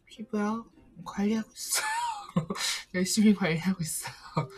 피부야 관리하고 있어. 열심히 관리하고 있어요.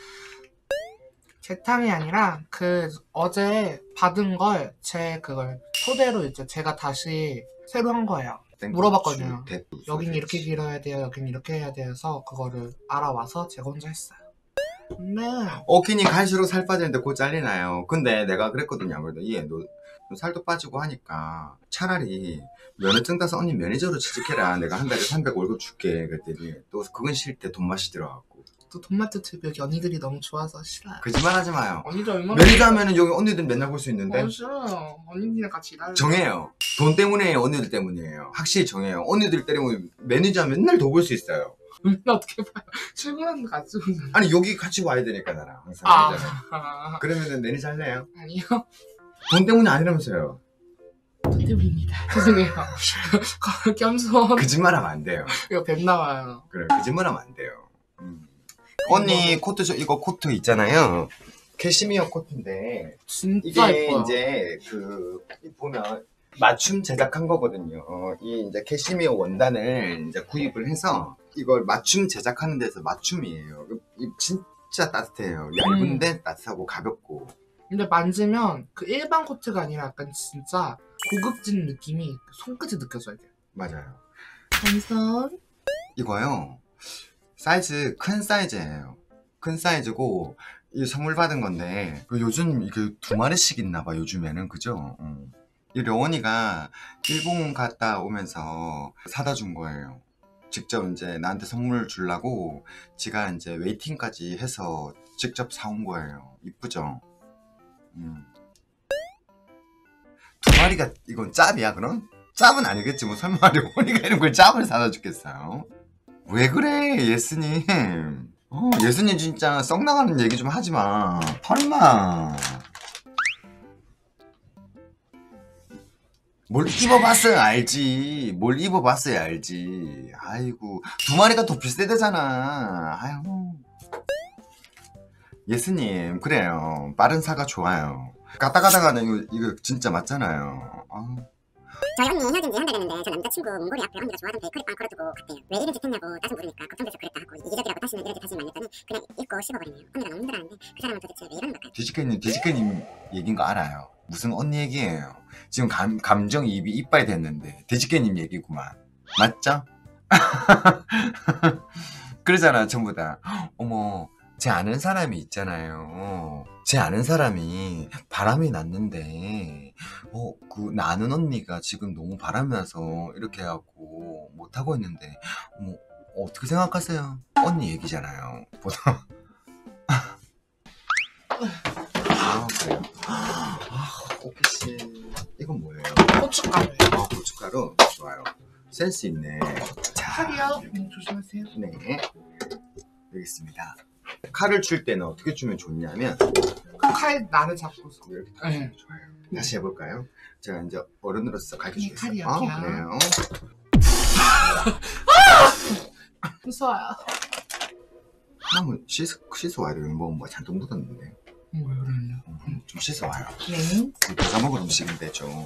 재탕이 아니라 그 어제 받은 걸 그걸 토대로 이제 제가 다시 새로 한 거예요. 물어봤거든요. 여긴 이렇게 길어야 돼요, 여긴 이렇게 해야 돼서 그거를 알아와서 제가 혼자 했어요. 근데 오키니 갈수록 살 빠지는데 곧 잘리나요? 근데 내가 그랬거든요. 아무래도 너 살도 빠지고 하니까 차라리 면허증 따서 언니 매니저로 취직해라. 내가 한 달에 300 월급 줄게. 그랬더니 또 그건 싫대. 돈 맛이 들어갖고. 또 돈마트 여기 언니들이 너무 좋아서 싫어요. 거짓말 하지 마요. 언니들 얼마나 매니저 하면은 여기 언니들 맨날 볼 수 있는데. 싫어요. 언니들이랑 같이 일하는 정해요. 돈 때문이에요, 언니들 때문이에요. 확실히 정해요. 언니들 때문에 매니저 하면 맨날 더 볼 수 있어요. 맨날 어떻게 봐요? 출근하는 거 같이 보잖아. 아니 여기 같이 와야 되니까 나랑 항상. 그러면은 매니저 할래요? 아니요. 돈 때문이 아니라면서요. 돈 때문입니다. 죄송해요. 겸손. 거짓말하면 안 돼요. 이거 뱀 나와요. 그래, 거짓말하면 안 돼요. 언니 코트 이거 코트 있잖아요. 캐시미어 코트인데 진짜 이게 예뻐요. 이제 보면 맞춤 제작한 거거든요. 이 이제 캐시미어 원단을 이제 구입을 해서 이걸 맞춤 제작하는 데서 맞춤이에요. 진짜 따뜻해요. 얇은데 따뜻하고 가볍고. 근데 만지면 그 일반 코트가 아니라 약간 진짜 고급진 느낌이 손끝에 느껴져야 돼요. 맞아요. 감성. 이거요. 사이즈 큰 사이즈예요. 큰 사이즈고 이 선물 받은 건데 요즘 이게 2마리씩 있나봐 요즘에는. 그죠? 이 려원이가 일본 갔다 오면서 사다 준 거예요. 직접 이제 나한테 선물 주려고 지가 이제 웨이팅까지 해서 직접 사온 거예요. 이쁘죠? 2마리가 이건 짭이야 그럼? 짭은 아니겠지 뭐. 설마 려원이가 이런 걸 짭을 사다 줬겠어요? 왜 그래 예수님. 예수님 진짜 썩 나가는 얘기 좀 하지마. 설마 뭘 입어봤어야 알지. 뭘 입어봤어야 알지. 아이고 2마리가 더 비싸대잖아. 아이고 예수님 그래요. 빠른 사과 좋아요. 가다 가다가는 이거 진짜 맞잖아요. 저희 언니 헤어진 지 한 달 됐는데 저 남자친구 몽골이 앞에 언니가 좋아하던 베이커리빵 걸어두고 갔대요. 왜 이런 짓 했냐고 따져 물으니까 걱정돼서 그랬다 하고 이기적이라고 다시는 이런 짓 하지 말랬더니 그냥 입고 씹어버리네요. 언니가 너무 힘들어하는데 그 사람은 도대체 왜 이러는 걸까요? 돼지캐님 얘기인 거 알아요. 무슨 언니 얘기예요. 지금 감정이입이 이빨 됐는데 돼지캐님 얘기구만. 맞죠? 그러잖아 전부 다. 어머 제 아는 사람이 있잖아요. 제 아는 사람이 바람이 났는데 나 아는 언니가 지금 너무 바람이 나서 이렇게 해갖고 못하고 있는데 어머 어떻게 생각하세요? 언니 얘기잖아요. 보통. 그래요. 오키씨 이건 뭐예요? 고춧가루예요. 고춧가루 좋아요. 센스 있네. 칼이요? 조심하세요. 네 여기 있습니다. 칼을 줄 때는 어떻게 주면 좋냐면 칼 나를 잡고서. 이렇게 네. 좋아요. 다시 해볼까요? 제가 이제 어른으로서 가르쳐주겠어요. 칼이요. 그래요. 무서워요. 한번 씻어와야 돼요. 뭐 잔뜩 묻었는데. 왜 그러냐? 좀 씻어와요. 네. 내가 먹을 음식인데 좀.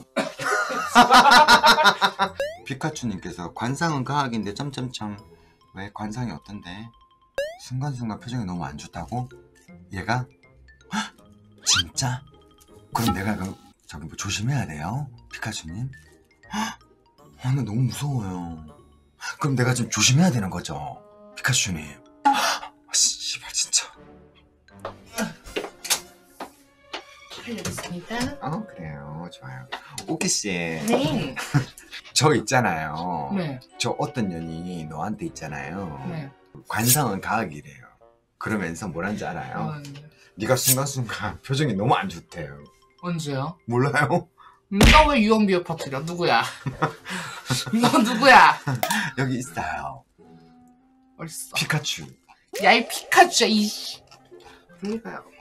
피카츄님께서 관상은 과학인데 점점점 왜 관상이 어떤데? 순간순간 표정이 너무 안 좋다고? 얘가? 헉, 진짜? 그럼 내가 저기 뭐 조심해야 돼요? 피카츄님? 나 너무 무서워요. 그럼 내가 좀 조심해야 되는 거죠? 피카츄님. 씨발 진짜. 칼 여기 있습니다. 그래요. 좋아요. 오키씨. 네. 저 있잖아요. 네. 저 어떤 년이 너한테 있잖아요. 네. 관상은 과학이래요. 그러면서 뭐란지 알아요? 네가 순간순간 표정이 너무 안 좋대요. 언제요? 몰라요? 너 왜 유언비어 퍼뜨려? 누구야? 너 누구야? 여기 있어요. 어딨어? 피카츄. 야 이 피카츄야 이. 빨리 가요.